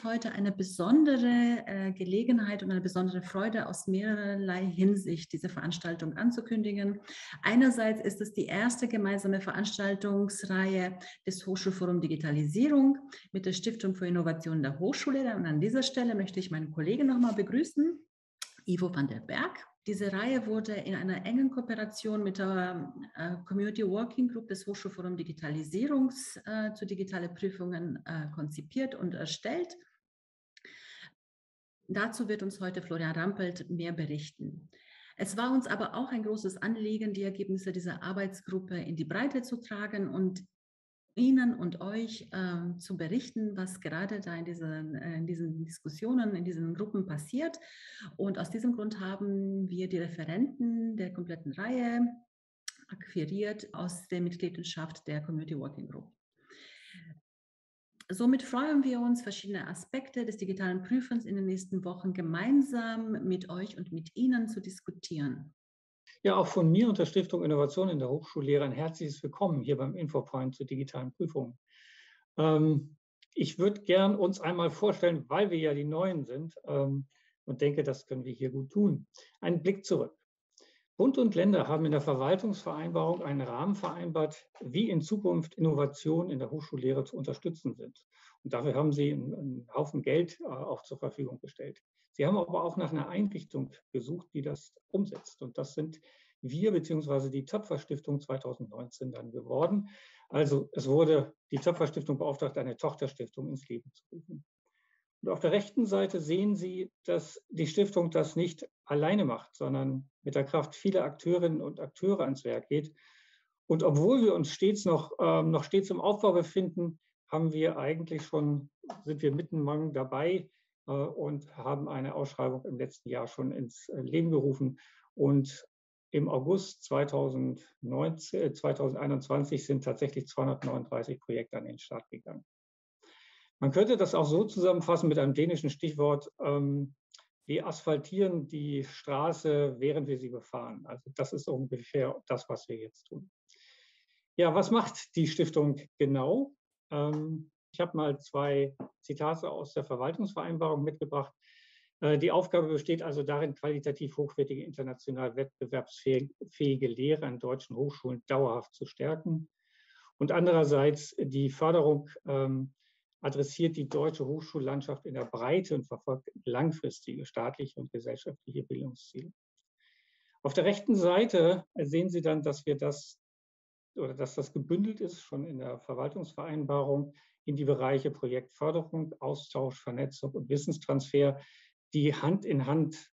heute eine besondere Gelegenheit und eine besondere Freude aus mehrerlei Hinsicht, diese Veranstaltung anzukündigen. Einerseits ist es die erste gemeinsame Veranstaltungsreihe des Hochschulforum Digitalisierung mit der Stiftung für Innovation der Hochschule. Und an dieser Stelle möchte ich meinen Kollegen nochmal begrüßen, Ivo van der Berg. Diese Reihe wurde in einer engen Kooperation mit der Community Working Group des Hochschulforum Digitalisierungs zu digitale Prüfungen konzipiert und erstellt. Dazu wird uns heute Florian Rampelt mehr berichten. Es war uns aber auch ein großes Anliegen, die Ergebnisse dieser Arbeitsgruppe in die Breite zu tragen und Ihnen und euch zu berichten, was gerade da in diesen Diskussionen, in diesen Gruppen passiert. Und aus diesem Grund haben wir die Referenten der kompletten Reihe akquiriert aus der Mitgliedschaft der Community Working Group. Somit freuen wir uns, verschiedene Aspekte des digitalen Prüfens in den nächsten Wochen gemeinsam mit euch und mit Ihnen zu diskutieren. Ja, auch von mir und der Stiftung Innovation in der Hochschullehre ein herzliches Willkommen hier beim Infopoint zu digitalen Prüfungen. Ich würde gern uns einmal vorstellen, weil wir ja die Neuen sind und denke, das können wir hier gut tun. Einen Blick zurück. Bund und Länder haben in der Verwaltungsvereinbarung einen Rahmen vereinbart, wie in Zukunft Innovationen in der Hochschullehre zu unterstützen sind. Und dafür haben sie einen Haufen Geld auch zur Verfügung gestellt. Sie haben aber auch nach einer Einrichtung gesucht, die das umsetzt. Und das sind wir bzw. die Töpfer-Stiftung 2019 dann geworden. Also es wurde die Töpfer-Stiftung beauftragt, eine Tochterstiftung ins Leben zu rufen. Und auf der rechten Seite sehen Sie, dass die Stiftung das nicht alleine macht, sondern mit der Kraft vieler Akteurinnen und Akteure ans Werk geht. Und obwohl wir uns noch stets im Aufbau befinden, sind wir mitten dabei und haben eine Ausschreibung im letzten Jahr schon ins Leben gerufen. Und im August 2021 sind tatsächlich 239 Projekte an den Start gegangen. Man könnte das auch so zusammenfassen mit einem dänischen Stichwort, wir asphaltieren die Straße, während wir sie befahren. Also das ist ungefähr das, was wir jetzt tun. Ja, was macht die Stiftung genau? Ich habe mal 2 Zitate aus der Verwaltungsvereinbarung mitgebracht. Die Aufgabe besteht also darin, qualitativ hochwertige, international wettbewerbsfähige Lehre an deutschen Hochschulen dauerhaft zu stärken. Und andererseits die Förderung adressiert die deutsche Hochschullandschaft in der Breite und verfolgt langfristige staatliche und gesellschaftliche Bildungsziele. Auf der rechten Seite sehen Sie dann, dass das gebündelt ist, schon in der Verwaltungsvereinbarung, in die Bereiche Projektförderung, Austausch, Vernetzung und Wissenstransfer, die Hand in Hand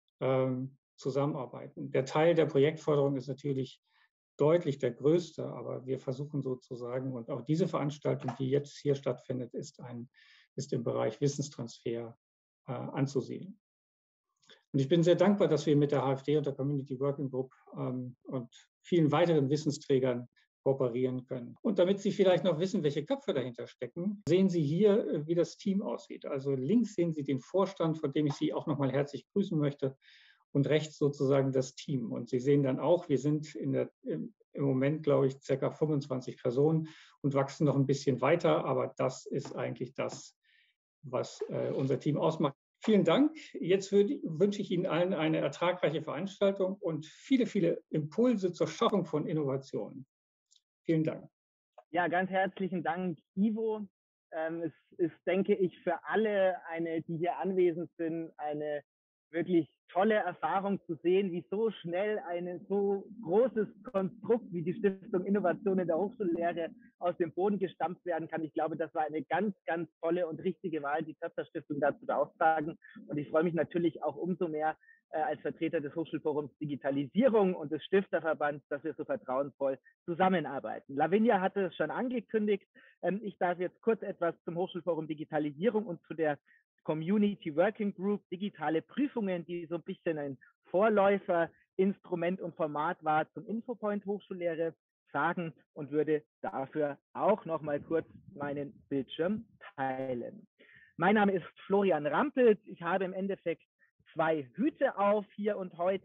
zusammenarbeiten. Der Teil der Projektförderung ist natürlich deutlich der größte, aber wir versuchen sozusagen, und auch diese Veranstaltung, die jetzt hier stattfindet, ist im Bereich Wissenstransfer anzusehen. Und ich bin sehr dankbar, dass wir mit der HfD und der Community Working Group und vielen weiteren Wissensträgern kooperieren können. Und damit Sie vielleicht noch wissen, welche Köpfe dahinter stecken, sehen Sie hier, wie das Team aussieht. Also links sehen Sie den Vorstand, von dem ich Sie auch nochmal herzlich grüßen möchte, und rechts sozusagen das Team. Und Sie sehen dann auch, wir sind im Moment, glaube ich, ca. 25 Personen und wachsen noch ein bisschen weiter, aber das ist eigentlich das, was unser Team ausmacht. Vielen Dank. Jetzt wünsche ich Ihnen allen eine ertragreiche Veranstaltung und viele, viele Impulse zur Schaffung von Innovationen. Vielen Dank. Ja, ganz herzlichen Dank, Ivo. Es ist, denke ich, für alle, die hier anwesend sind, eine wirklich tolle Erfahrung zu sehen, wie so schnell ein so großes Konstrukt wie die Stiftung Innovation in der Hochschullehre aus dem Boden gestampft werden kann. Ich glaube, das war eine ganz, ganz tolle und richtige Wahl, die Töpfer-Stiftung da zu beauftragen. Und ich freue mich natürlich auch umso mehr als Vertreter des Hochschulforums Digitalisierung und des Stifterverbands, dass wir so vertrauensvoll zusammenarbeiten. Lavinia hatte es schon angekündigt. Ich darf jetzt kurz etwas zum Hochschulforum Digitalisierung und zu der Community Working Group digitale Prüfungen, die so ein bisschen ein Vorläuferinstrument und Format war zum Infopoint Hochschullehre, sagen und würde dafür auch noch mal kurz meinen Bildschirm teilen. Mein Name ist Florian Rampelt. Ich habe im Endeffekt 2 Hüte auf hier und heute.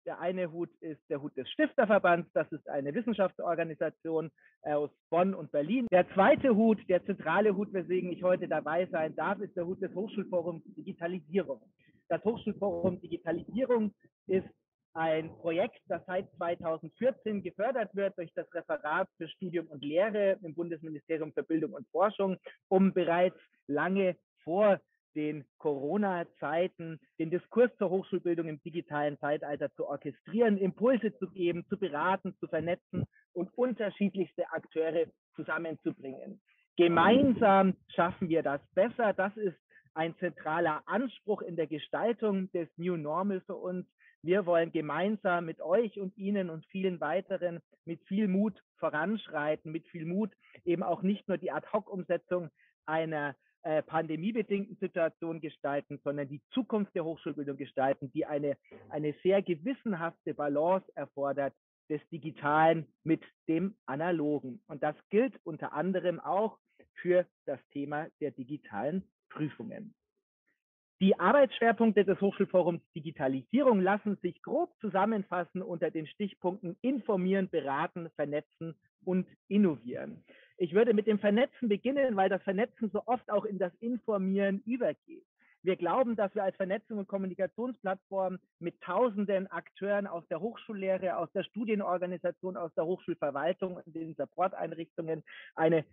Der eine Hut ist der Hut des Stifterverbands, das ist eine Wissenschaftsorganisation aus Bonn und Berlin. Der zweite Hut, der zentrale Hut, weswegen ich heute dabei sein darf, ist der Hut des Hochschulforums Digitalisierung. Das Hochschulforum Digitalisierung ist ein Projekt, das seit 2014 gefördert wird durch das Referat für Studium und Lehre im Bundesministerium für Bildung und Forschung, um bereits lange vor den Corona-Zeiten den Diskurs zur Hochschulbildung im digitalen Zeitalter zu orchestrieren, Impulse zu geben, zu beraten, zu vernetzen und unterschiedlichste Akteure zusammenzubringen. Gemeinsam schaffen wir das besser. Das ist ein zentraler Anspruch in der Gestaltung des New Normal für uns. Wir wollen gemeinsam mit euch und Ihnen und vielen weiteren mit viel Mut voranschreiten, mit viel Mut eben auch nicht nur die Ad-hoc-Umsetzung einer pandemiebedingten Situation gestalten, sondern die Zukunft der Hochschulbildung gestalten, die eine sehr gewissenhafte Balance erfordert des Digitalen mit dem Analogen. Und das gilt unter anderem auch für das Thema der digitalen Prüfungen. Die Arbeitsschwerpunkte des Hochschulforums Digitalisierung lassen sich grob zusammenfassen unter den Stichpunkten informieren, beraten, vernetzen und innovieren. Ich würde mit dem Vernetzen beginnen, weil das Vernetzen so oft auch in das Informieren übergeht. Wir glauben, dass wir als Vernetzung und Kommunikationsplattform mit tausenden Akteuren aus der Hochschullehre, aus der Studienorganisation, aus der Hochschulverwaltung und den Supporteinrichtungen eine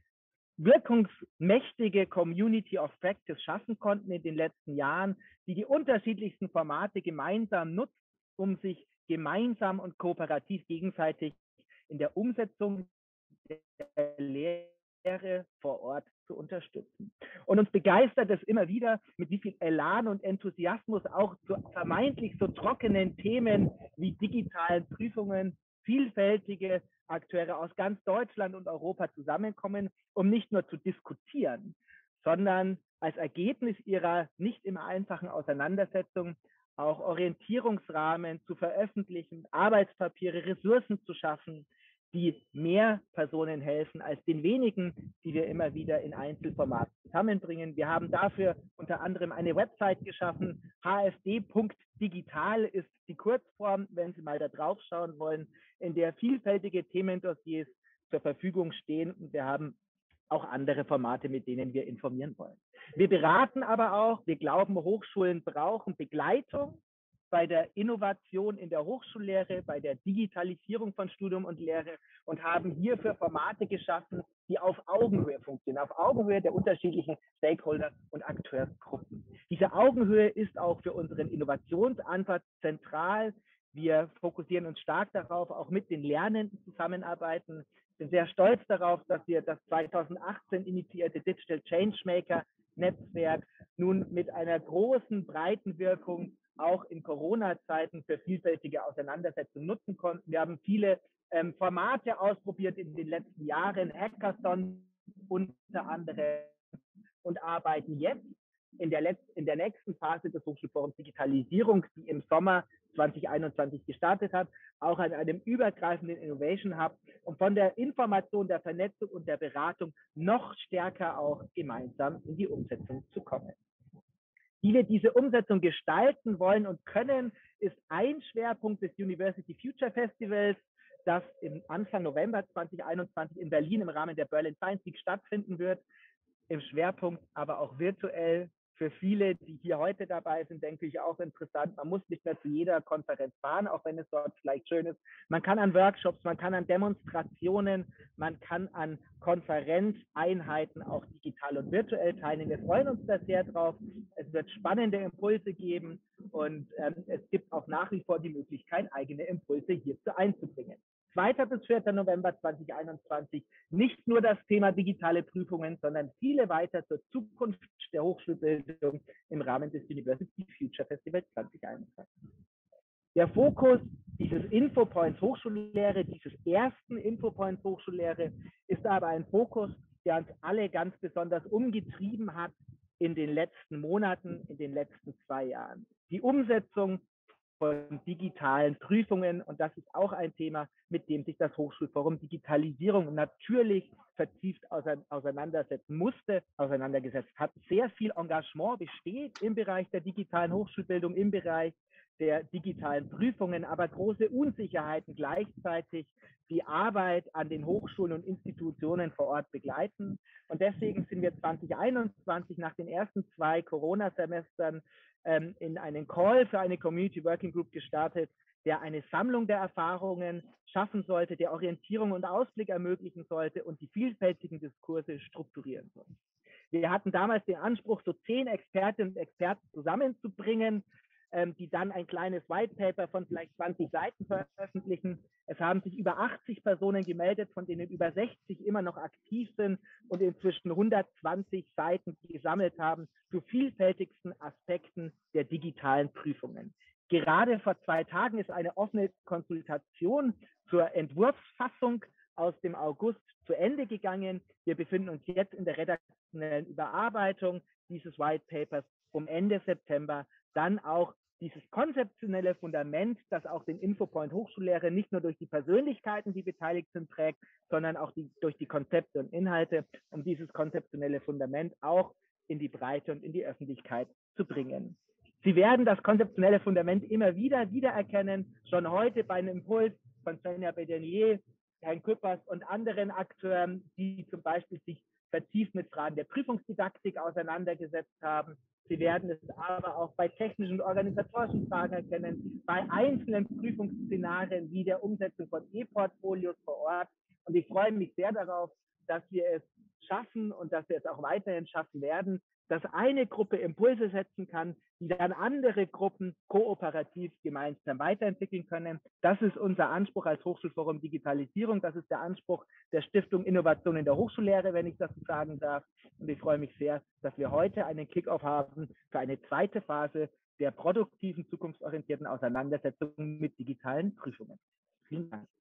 wirkungsmächtige Community of Practice schaffen konnten in den letzten Jahren, die die unterschiedlichsten Formate gemeinsam nutzt, um sich gemeinsam und kooperativ gegenseitig in der Umsetzung der Lehre vor Ort zu unterstützen. Und uns begeistert es immer wieder, mit wie viel Elan und Enthusiasmus auch zu vermeintlich so trockenen Themen wie digitalen Prüfungen vielfältige Akteure aus ganz Deutschland und Europa zusammenkommen, um nicht nur zu diskutieren, sondern als Ergebnis ihrer nicht immer einfachen Auseinandersetzung auch Orientierungsrahmen zu veröffentlichen, Arbeitspapiere, Ressourcen zu schaffen, die mehr Personen helfen als den wenigen, die wir immer wieder in Einzelformaten zusammenbringen. Wir haben dafür unter anderem eine Website geschaffen. hsd.digital ist die Kurzform, wenn Sie mal da drauf schauen wollen, in der vielfältige Themendossiers zur Verfügung stehen. Und wir haben auch andere Formate, mit denen wir informieren wollen. Wir beraten aber auch, wir glauben, Hochschulen brauchen Begleitung bei der Innovation in der Hochschullehre, bei der Digitalisierung von Studium und Lehre und haben hierfür Formate geschaffen, die auf Augenhöhe funktionieren, auf Augenhöhe der unterschiedlichen Stakeholder und Akteursgruppen. Diese Augenhöhe ist auch für unseren Innovationsansatz zentral. Wir fokussieren uns stark darauf, auch mit den Lernenden zusammenarbeiten. Ich bin sehr stolz darauf, dass wir das 2018 initiierte Digital Changemaker Netzwerk nun mit einer großen, breiten Wirkung auch in Corona-Zeiten für vielfältige Auseinandersetzungen nutzen konnten. Wir haben viele Formate ausprobiert in den letzten Jahren, Hackathon unter anderem, und arbeiten jetzt in der nächsten Phase des Hochschulforums Digitalisierung, die im Sommer 2021 gestartet hat, auch an einem übergreifenden Innovation Hub, um von der Information, der Vernetzung und der Beratung noch stärker auch gemeinsam in die Umsetzung zu kommen. Wie wir diese Umsetzung gestalten wollen und können, ist ein Schwerpunkt des University Future Festivals, das im Anfang November 2021 in Berlin im Rahmen der Berlin Science Week stattfinden wird. Im Schwerpunkt aber auch virtuell. Für viele, die hier heute dabei sind, denke ich auch interessant. Man muss nicht mehr zu jeder Konferenz fahren, auch wenn es dort vielleicht schön ist. Man kann an Workshops, man kann an Demonstrationen, man kann an Konferenzeinheiten auch digital und virtuell teilnehmen. Wir freuen uns da sehr drauf. Es wird spannende Impulse geben und es gibt auch nach wie vor die Möglichkeit, eigene Impulse hierzu einzubringen. 2. bis 4. November 2021 nicht nur das Thema digitale Prüfungen, sondern viele weiter zur Zukunft der Hochschulbildung im Rahmen des University Future Festival 2021. Der Fokus dieses Infopoints Hochschullehre, dieses ersten Infopoints Hochschullehre, ist aber ein Fokus, der uns alle ganz besonders umgetrieben hat in den letzten Monaten, in den letzten 2 Jahren. Die Umsetzung von digitalen Prüfungen, und das ist auch ein Thema, mit dem sich das Hochschulforum Digitalisierung natürlich vertieft auseinandergesetzt hat. Sehr viel Engagement besteht im Bereich der digitalen Hochschulbildung, im Bereich der digitalen Prüfungen, aber große Unsicherheiten gleichzeitig die Arbeit an den Hochschulen und Institutionen vor Ort begleiten. Und deswegen sind wir 2021 nach den ersten 2 Corona-Semestern in einen Call für eine Community Working Group gestartet, der eine Sammlung der Erfahrungen schaffen sollte, der Orientierung und Ausblick ermöglichen sollte und die vielfältigen Diskurse strukturieren sollte. Wir hatten damals den Anspruch, so 10 Expertinnen und Experten zusammenzubringen, die dann ein kleines White Paper von vielleicht 20 Seiten veröffentlichen. Es haben sich über 80 Personen gemeldet, von denen über 60 immer noch aktiv sind und inzwischen 120 Seiten gesammelt haben zu vielfältigsten Aspekten der digitalen Prüfungen. Gerade vor 2 Tagen ist eine offene Konsultation zur Entwurfsfassung aus dem August zu Ende gegangen. Wir befinden uns jetzt in der redaktionellen Überarbeitung dieses White Papers, um Ende September dann auch dieses konzeptionelle Fundament, das auch den Infopoint Hochschullehre nicht nur durch die Persönlichkeiten, die beteiligt sind, trägt, sondern auch durch die Konzepte und Inhalte, um dieses konzeptionelle Fundament auch in die Breite und in die Öffentlichkeit zu bringen. Sie werden das konzeptionelle Fundament immer wieder erkennen, schon heute bei einem Impuls von Svenja Bedenier, Herrn Küppers und anderen Akteuren, die zum Beispiel sich vertieft mit Fragen der Prüfungsdidaktik auseinandergesetzt haben. Sie werden es aber auch bei technischen und organisatorischen Fragen erkennen, bei einzelnen Prüfungsszenarien wie der Umsetzung von E-Portfolios vor Ort. Und ich freue mich sehr darauf, dass wir es schaffen und dass wir es auch weiterhin schaffen werden, dass eine Gruppe Impulse setzen kann, die dann andere Gruppen kooperativ gemeinsam weiterentwickeln können. Das ist unser Anspruch als Hochschulforum Digitalisierung. Das ist der Anspruch der Stiftung Innovation in der Hochschullehre, wenn ich das so sagen darf. Und ich freue mich sehr, dass wir heute einen Kickoff haben für eine zweite Phase der produktiven, zukunftsorientierten Auseinandersetzung mit digitalen Prüfungen. Vielen Dank.